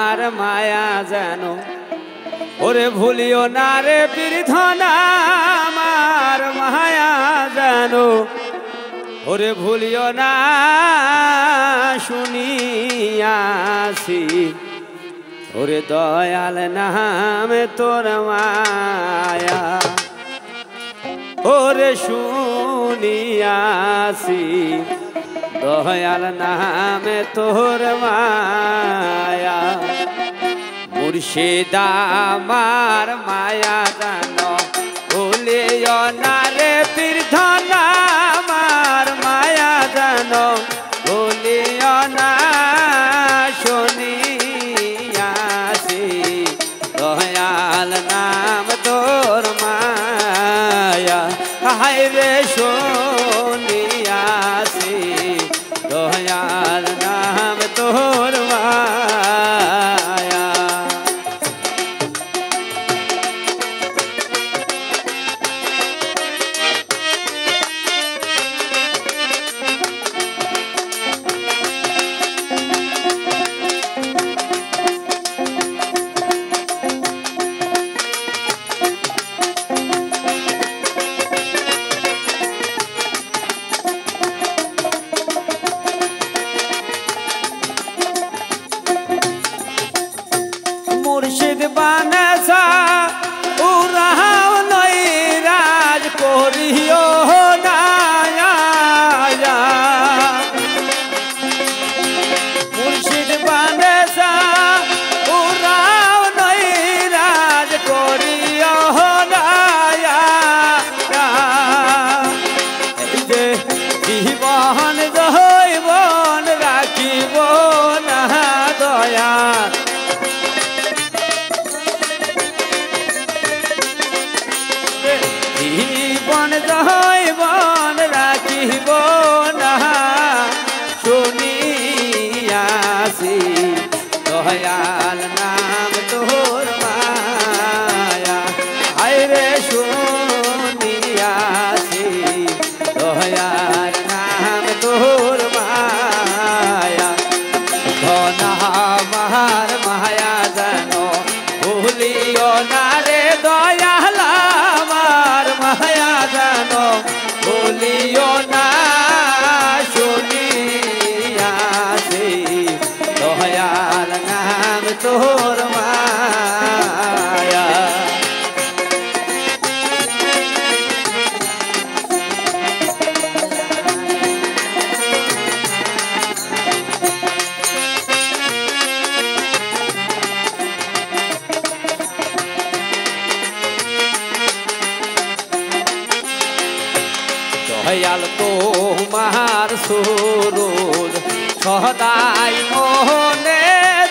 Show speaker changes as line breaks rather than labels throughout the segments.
আমার মায়া যেন ওরে ভুলিও না রে বীরধন আমার মায়া যেন ওরে ভুলিও না শুনিয়াছি ওরে দয়াল নামে তোর মায়া ওরে শুনিয়াছি দয়াল নামে তোর মায়া মুর্শিদ আমার মায়া জানো ভুলিও না রে বীরধন আমার মায়া জানো ভুলিও না শুনিয়াছি দয়াল নাম তোর মায়া হায় রে শুনিয়াছি দয়াল নাম তোর মায়া মুর্শিদ বানাসা উরাও নই রাজ করিও না মুর্শিদ বানাসা উরাও নই রাজ করিও না যে জীবন জৈবন রাখিব না দয়া জীবন জৈবন রাখিব না শুনিয়াছি দয়াল নাম তোর মায়া হায় রে শুনিয়াছি দয়াল নাম তোর মায়া ধন আমার মায়া জানো ভুলিও না রে দয়াল আমার মায়া জানো ভুলিও না শুনিয়াছি দয়াল নাম তোর মায়া দয়াল তোমার সুরুজ সদাই মনে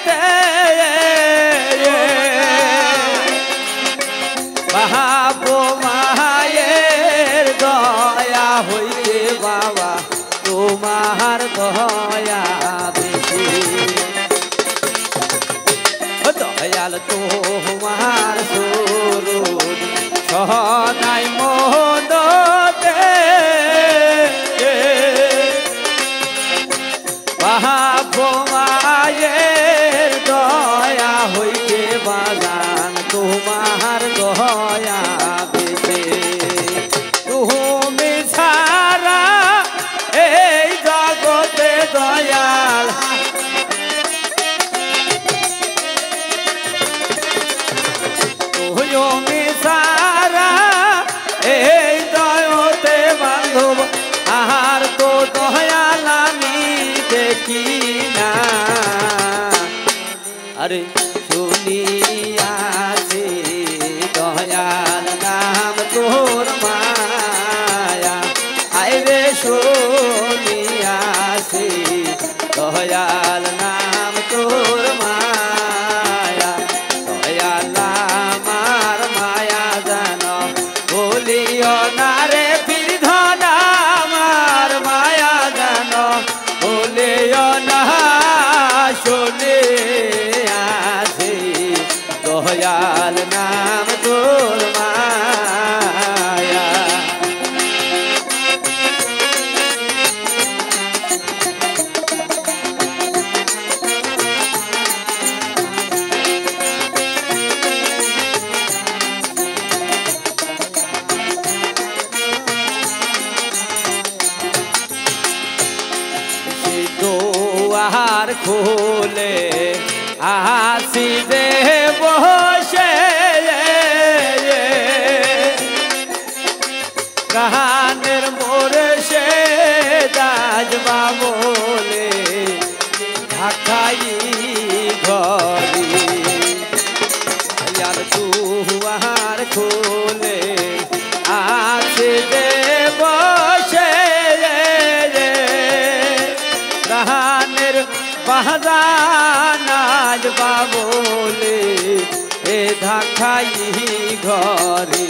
বাপ মায়ের দয়া হইতে বাবা তোমার দয়া বেশি দয়াল তোমার সুরুজ সদাই মনে বাপ মায়ের দয়া হইতে বাজান তোমার দয়া বেশি তুমি ছাড়া এই জগতে দয়াল তুমি ছাড়া এই দয়তে বান্ধব আর তো দয়াল আমি দেখি না আরে শুনিয়াছি দয়াল নাম তোর মায়া আয় রে শুনিয়াছি দয়াল নাম তোর মায়া দয়াল আমার মায়া জানো বলিও না রে বীরধন আমার মায়া জানো বলিও না শুনিয়াছি দয়াল নাম তোর মা খুলে আসি যে বসে গানের মোরে সে দাজবা বলে ঢাকাই ঘরে আর দুয়ার খুলে আছে যে বসে গানের বাজানাজ বাবলে এ ঢাকাই ঘরে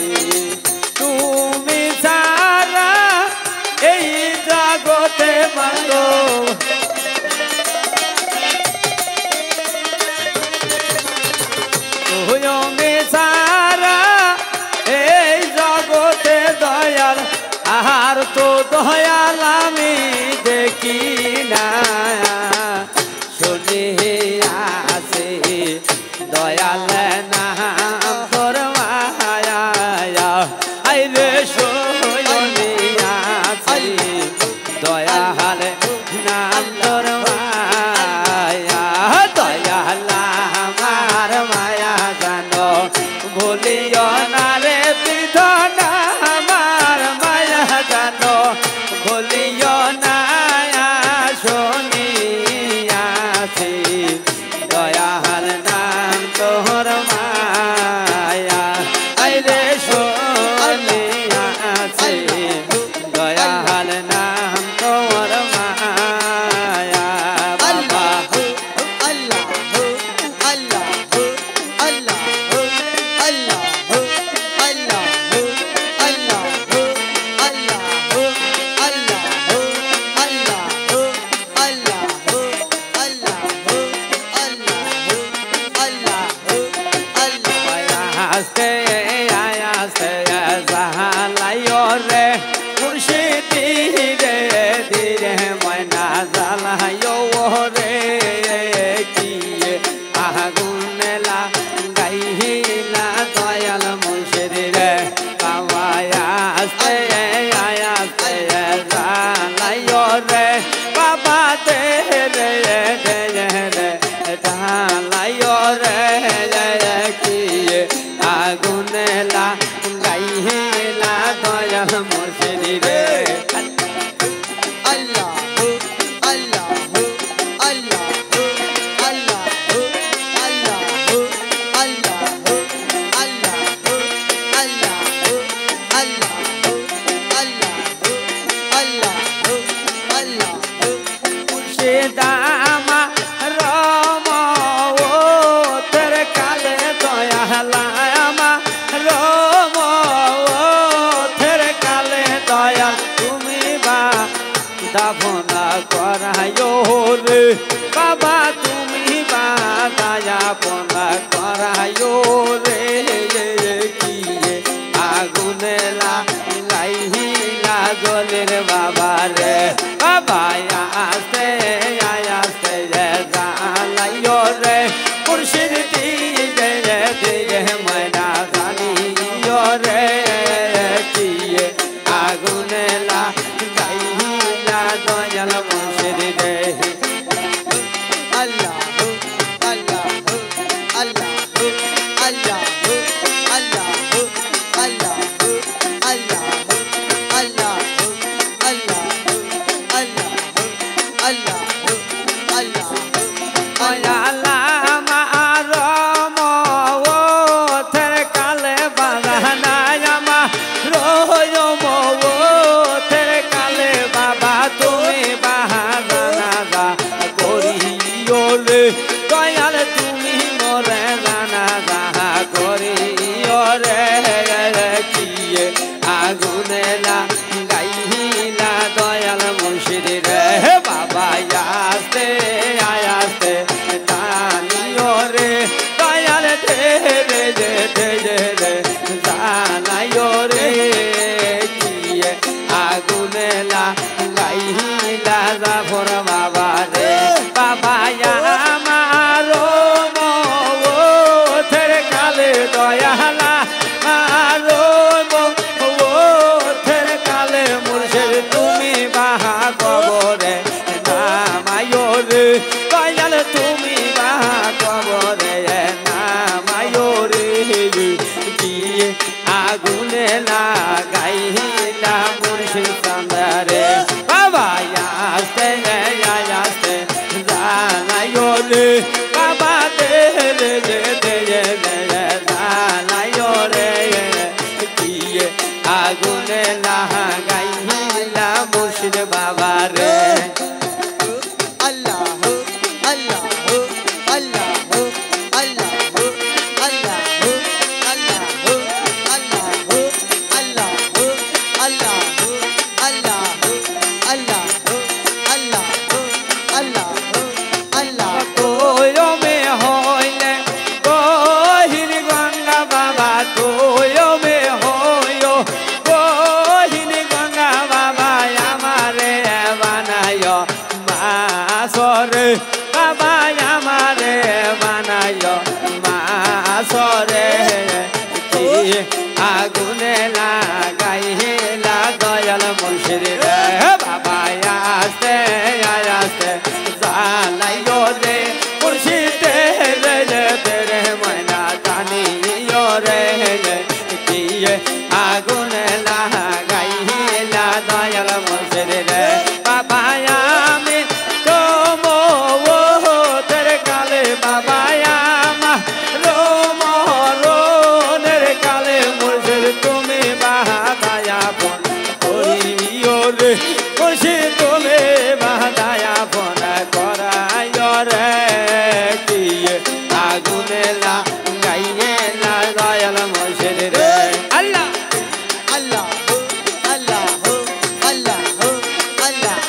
তুমি সারা এই জগতে মানো তুমি সারা এই জগতে দয়াল আর তো দয়াল আমি দেখি না শুনে আসে দয়াল নাম তোর মায়া আইরে শুনে আসে দয়াল নাম তোর মায়া দয়াল আমার মায়া জানো ভুলিও না রে বিধন আমার মায়া জানো ভুলিও না শুনিয়াছি দয়াল নাম তোর মায়া আইরে শুনিয়াছি দয়াল নাম তোর মায়া বাবা আস্তে আস্তে জালাইও রে মুর্শিদি রে ধীরে ময়না জালাইও রে কি আগুন লাগাইলা দয়াল মুর্শিদি রে বাবা আস্তে আস্তে জালাইও রে বাবা দে রে রে জালাইও রে কি আগুন লাগাইলা দয়াল মুর্শিদি রে
আল্লাহ আল্লাহ আল্লাহ আল্লাহ আল্লাহ আল্লাহ আল্লাহ আল্লাহ আল্লাহ আল্লাহ আল্লাহ
মুর্শিদা আমার রম ও তোর কালে দয়াল আমার রম ও তোর কালে দয়াল তুমি বা দাফনা করায়ো রে বাবা তুমি বা দায়াপনা করায়ো রে কি আগুন লাগাইলা জলের বাবা রে বাবা আস্তে আস্তে জালাইও রে মুর্শিদ দিলে দিলে ময়না জানিও রে কি আগুন লাগাইলা দয়াল মুর্শিদ রে
আল্লাহ আল্লাহ আল্লাহ আল্লাহ আল্লাহ আল্লাহ আল্লাহ আল্লাহ আল্লাহ আল্লাহ আল্লাহ আল্লাহ
দয়াল আমার রম ও তোর কালে বাগানা আমার রম ও তোর কালে বাবা তুমি বাহানা করিও রে দয়াল তুমি মরে জানা যাহা করিও রে কি আগুন লাগাইলা দয়াল মুর্শিদ রে বাবা আস্তে আস্তে জানিও রে দয়াল দে রে জানাইও রে কি আগুন লাগাইলা জাফর বাবা রে বাবা আমার ও তোর কালে দয়ালা আগুনে লাগাইলা মুর্শিদ চাঁদারে বাবা আসতে আসতে জানাইও রে বাবা দে রে জানাইও রে কি আগুনে লাগাইলা মুর্শিদ বাবা রে বাবা আমারে বানাইও মাসরে কি আগুনে লাগাইলা দয়াল মুর্শিদ রে বাবা আসতে আসতে জানাইও রে মুর্শিদ রে তেরে ময়না জানিও রে কি আগুনে লাগাইলা দয়াল মুর্শিদ রে বাবা আমি বাবা রোমনের কালে মুর্শিদ তুমি বাহাদায়া ফোন করিও রে মুর্শিদ তুমি বাহাদায়া ফোন করাইও রে কি আগুনে লাগাইয়ে না দয়াল মুর্শিদ রে আল্লাহ
আল্লাহ আল্লাহ আল্লাহ আল্লাহ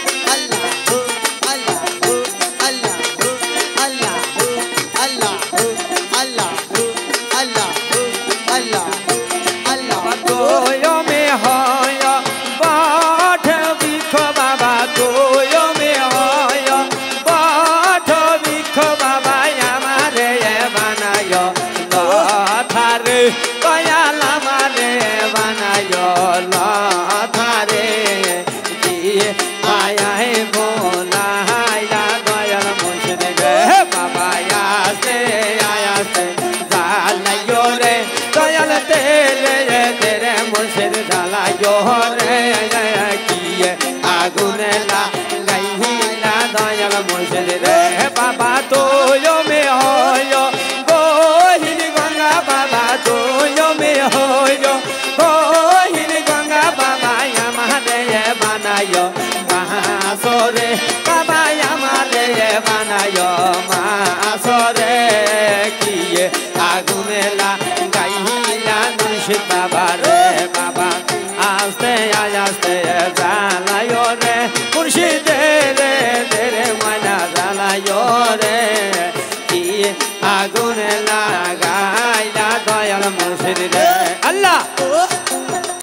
আগুনে লাগাইলা দয়াল মুর্শিদ রে বাবা তোয় মে হয় বহিন গঙ্গা বাবা তোয় মে হয় বহিন গঙ্গা বাবা আমারে বানায় মাসরে বাবা আমারে বানায় মাসরে কি আগুনে লাগাইলা মুর্শিদ বাবা রে বাবা আস্তে আস্তে জালায়ো রে মুর্শিদ রে তেরে ময়না জালায়ো রে কি আগুনে লাগাইলা দয়াল মুর্শিদ রে আল্লাহ